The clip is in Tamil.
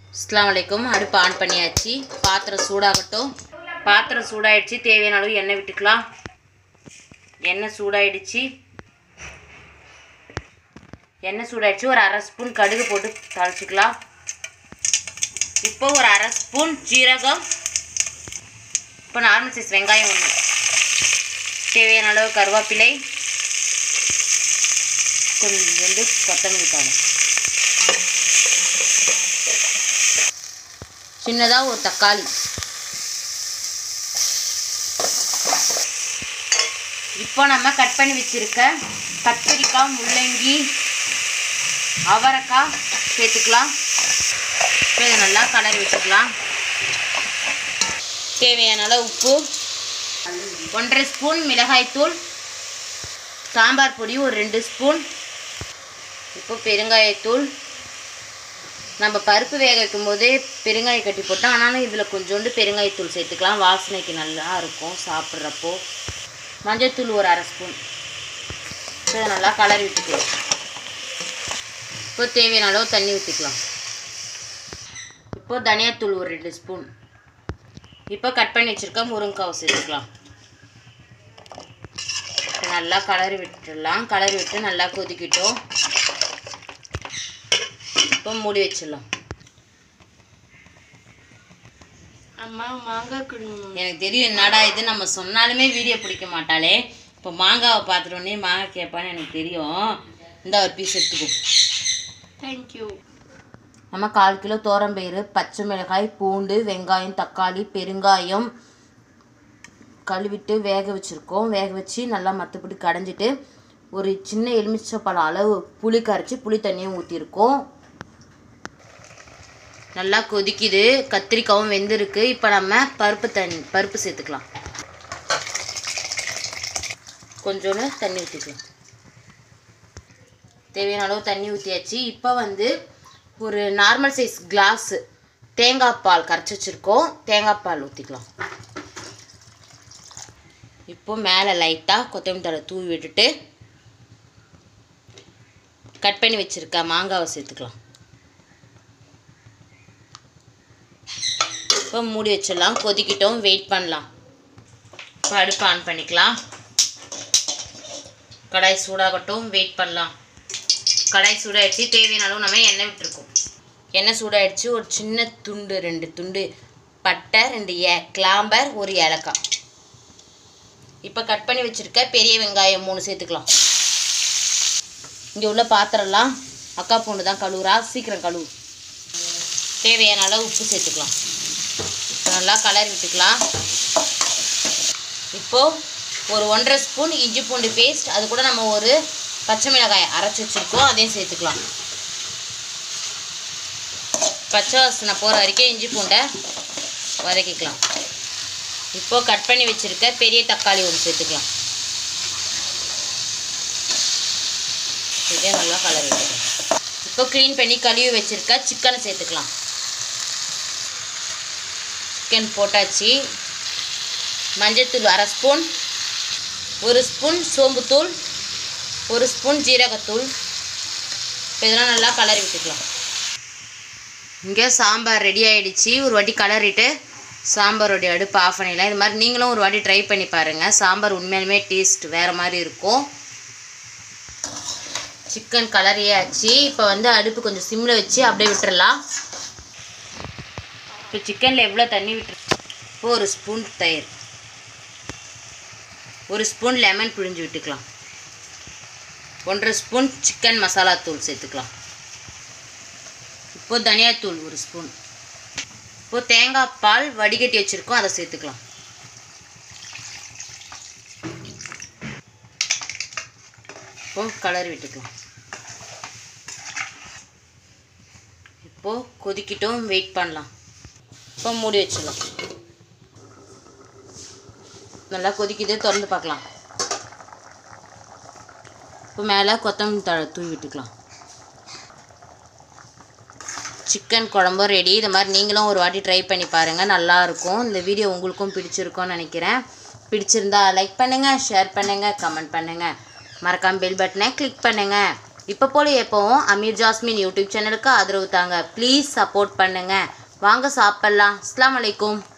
அஸ்ஸலாமு அலைக்கும். அடுப்பு ஆன் பண்ணியாச்சு. பாத்திரம் சூடாகட்டும். பாத்திரம் சூடாயிடுச்சு. தேவையான அளவு எண்ணெய் விட்டுக்கலாம். எண்ணெய் சூடாயிடுச்சு. ஒரு அரை ஸ்பூன் கடுகு போட்டு தாளிச்சிக்கலாம். இப்போ ஒரு அரை ஸ்பூன் ஜீரகம். இப்போ நார்மல் சைஸ் வெங்காயம் ஒன்று. தேவையான அளவு கருவேப்பிலை, கொஞ்சம் கொத்தமல்லி தழை, சின்னதாக ஒரு தக்காளி. இப்போ நம்ம கட் பண்ணி வச்சுருக்க கத்திரிக்காய், முள்ளங்கி, அவரைக்காய் சேர்த்துக்கலாம். இப்போ இதை நல்லா கலரி வச்சுக்கலாம். தேவையான அளவு உப்பு, 1.5 ஸ்பூன் மிளகாய்த்தூள், சாம்பார் பொடி ஒரு 2 ஸ்பூன். இப்போ பெருங்காயத்தூள். நம்ம பருப்பு வேக வைக்கும் போதே பெருங்காயம் கட்டி போட்டோம். ஆனாலும் இதில் கொஞ்சோண்டு பெருங்காயத்தூள் சேர்த்துக்கலாம், வாசனைக்கு நல்லா இருக்கும் சாப்பிட்றப்போ. மஞ்சள்தூள் ஒரு அரை ஸ்பூன். இதை நல்லா கலரி விட்டுக்கலாம். இப்போ தேவையான அளவு தண்ணி ஊற்றிக்கலாம். இப்போ தனியாத்தூள் ஒரு 2 ஸ்பூன். இப்போ கட் பண்ணி வச்சுருக்க முருங்கைக்காவை சேர்த்துக்கலாம். நல்லா கலரி விட்டுடலாம். கலரி விட்டு நல்லா கொதிக்கிட்டோம். இப்போ மூடி வச்சிடலாம். அம்மா மாங்காய் எனக்கு தெரியும் என்னடா இது நம்ம சொன்னாலுமே வீடியோ பிடிக்க மாட்டாளே. இப்போ மாங்காவை பார்த்துட்டோன்னே மாங்காய் கேட்பான்னு எனக்கு தெரியும். இந்த ஒரு பீஸ் எடுத்துக்கும். தேங்க்யூ. நம்ம 1/4 கிலோ தோரம்பயிறு, பச்சை மிளகாய், பூண்டு, வெங்காயம், தக்காளி, பெருங்காயம் கழுவிட்டு வேக வச்சுருக்கோம். வேக வச்சு நல்லா மற்றபடி கடைஞ்சிட்டு ஒரு சின்ன எலுமிச்சைப்பழம் அளவு புளி கரைச்சி புளி தண்ணியும் ஊற்றிருக்கோம். நல்லா கொதிக்குது. கத்திரிக்காயும் வெந்திருக்கு. இப்போ நம்ம பருப்பு சேர்த்துக்கலாம். கொஞ்சோன்னு தண்ணி ஊற்றிக்கலாம். தேவையான அளவு தண்ணி ஊற்றியாச்சு. இப்போ ஒரு நார்மல் சைஸ் கிளாஸு தேங்காய் பால் கரைச்சி வச்சுருக்கோம். தேங்காய் பால் ஊற்றிக்கலாம். இப்போ மேலே லைட்டாக கொத்தமல்லி தழை தூவி விட்டுட்டு கட் பண்ணி வச்சுருக்க மாங்காவை சேர்த்துக்கலாம். இப்போ மூடி வச்சிடலாம். கொதிக்கிட்டோம். வெயிட் பண்ணலாம். இப்போ அடுப்பு ஆன் பண்ணிக்கலாம். கடாய் சூடாகட்டும். வெயிட் பண்ணலாம். கடாய் சூடாகிடுச்சு. தேவையான அளவு நம்ம எண்ணெய் விட்டுருக்கோம். எண்ணெய் சூடாகிடுச்சு. ஒரு சின்ன துண்டு 2 துண்டு பட்டை, 2 கிளாம்பர், 1 ஏலக்காய். இப்போ கட் பண்ணி வச்சுருக்க பெரிய வெங்காயம் 3 சேர்த்துக்கலாம். இங்கே உள்ள பாத்திரம்லாம் அக்கா பொண்ணு தான் கழுவுறா, சீக்கிரம் கழுவு. தேவையான அளவு உப்பு சேர்த்துக்கலாம். நல்லா கலரி விட்டுக்கலாம். இப்போது ஒரு 1.5 ஸ்பூன் இஞ்சி பூண்டு பேஸ்ட், அது கூட நம்ம ஒரு பச்சை மிளகாய் அரைச்சி வச்சுருக்கோம், அதையும் சேர்த்துக்கலாம். பச்சை வாசனை போகிற வரைக்கும் இஞ்சி பூண்டை வதக்கிக்கலாம். இப்போது கட் பண்ணி வச்சுருக்க பெரிய தக்காளி ஒன்று சேர்த்துக்கலாம். இதே நல்லா கலரி விட்டுக்கலாம். இப்போ க்ளீன் பண்ணி கழுவி வச்சுருக்க சிக்கனை சேர்த்துக்கலாம். சிக்கன் போட்டாச்சு. மஞ்சள்தூள் அரை ஸ்பூன், 1 ஸ்பூன் சோம்புத்தூள், 1 ஸ்பூன் ஜீரகத்தூள். இப்போ இதெல்லாம் நல்லா கலரி விட்டுக்கலாம். இங்கே சாம்பார் ரெடி ஆகிடுச்சு. ஒரு வாட்டி கலரிட்டு சாம்பாரோடைய அடுப்பு ஆஃப் பண்ணிடலாம். இது மாதிரி நீங்களும் ஒரு வாட்டி ட்ரை பண்ணி பாருங்கள். சாம்பார் உண்மையாலுமே டேஸ்ட் வேறு மாதிரி இருக்கும். சிக்கன் கலரியாச்சு. இப்போ அடுப்பு கொஞ்சம் சிம்மில் வச்சு அப்படியே விட்டுடலாம். இப்போ சிக்கனில் எவ்வளோ தண்ணி விட்டு, இப்போ 1 ஸ்பூன் தயிர், 1 ஸ்பூன் லெமன் பிழிஞ்சு விட்டுக்கலாம். 1.5 ஸ்பூன் சிக்கன் மசாலா தூள் சேர்த்துக்கலாம். இப்போது தனியாத்தூள் 1 ஸ்பூன். இப்போது தேங்காய் பால் வடிகட்டி வச்சுருக்கோம், அதை சேர்த்துக்கலாம். இப்போது கலரி விட்டுக்கலாம். இப்போது கொதிக்கிட்டோம். வெயிட் பண்ணலாம். இப்போ மூடி வச்சிடலாம். நல்லா கொதிக்குது. திறந்து பார்க்கலாம். இப்போ மேலே கொத்தமல்லி தழை தூவி விட்டுக்கலாம். சிக்கன் குழம்பு ரெடி. இது மாதிரி நீங்களும் ஒரு வாட்டி ட்ரை பண்ணி பாருங்கள், நல்லாயிருக்கும். இந்த வீடியோ உங்களுக்கும் பிடிச்சிருக்கும்னு நினைக்கிறேன். பிடிச்சிருந்தா லைக் பண்ணுங்கள், ஷேர் பண்ணுங்கள், கமெண்ட் பண்ணுங்கள். மறக்காமல் பெல் பட்டனை கிளிக் பண்ணுங்கள். இப்போ போல எப்போவும் அமீர் ஜாஸ்மின் யூடியூப் சேனலுக்கு ஆதரவு தாங்க. ப்ளீஸ் சப்போர்ட் பண்ணுங்கள். வாங்க சாப்பிட்லாம். அஸ்ஸலாமு அலைக்கும்.